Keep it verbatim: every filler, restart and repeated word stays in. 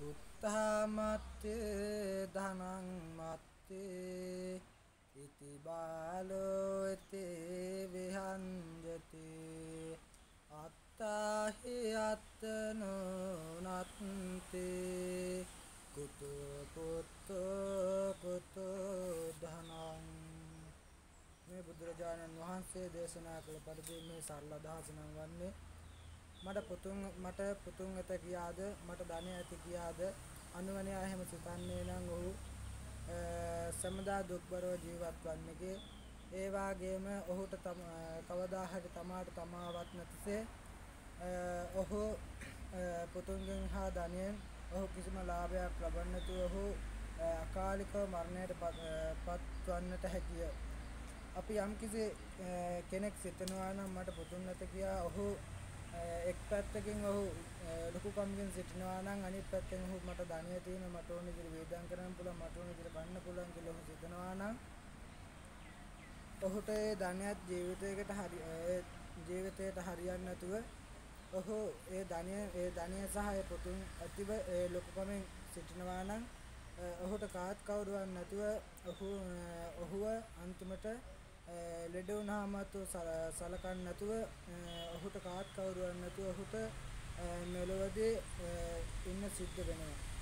පුත්තා මත්තේ ධනං මත්තේ ඉති බාලෝ තේ විහන්ජති අත්තාහි අත්තනෝ නත්තේ කුතෝ පුත්තෝ කුතෝ ධනං. මේ බුදුරජාණන් වහන්සේ දේශනා කළ පරිදි මේ සරල අදහස නම් වන්නේ මට පුතුන් මට පුතුන් ඇත කියාද මට ධනය ඇති කියාද අනුවණයා එහෙම සිතන්නේ නම් ඔහු සමදා දුක්බරව ජීවත් වන්නේගේ ඒ වාගේම ඔහුට කවදා හරි තමාට තමාවත් නැතිසේ ඔහු පුතුන්ගෙන් හා ධනයෙන් ඔහු කිසිම ලාභයක් ලබන්නේ නැතුව ඔහු අකාලිකව මරණයට පත්වන්නට හැකිය. අපි යම් කිසි කෙනෙක් සිතනවා නම් මට පුතුන් නැත කියා ඔහු එක් පැත්තකින් ඔහු ලොකුකමකින් සිටිනවා නම් අනිත් පැත්තෙන් ඔහු මට ධනිය තියෙන මට ඕන විදිහට වේදම් කරන්න පුළුවන් මට ඕන විදිහට කන්න පුළුවන් කියලා ඔහු සිතනවා නම් ඔහුට ඒ ධනියත් ජීවිතයකට හරි ජීවිතයට හරියන්නේ නැතුව ඔහු ඒ ධනිය ඒ ධනිය සහ ඒ පුතුන් ඇතිව ඒ ලොකුකමෙන් සිටිනවා නම් ඔහුට කාත් කවුරුවත් නැතුව ඔහු ඔහුව අන්තිමට ලෙඩ වුණාමත් සලකන්නේ නැතුව ඔහුට කාත් කවුරුවත් නැතුව ඔහුට මෙලොවදී ඉන්න සිද්ධ වෙනවා.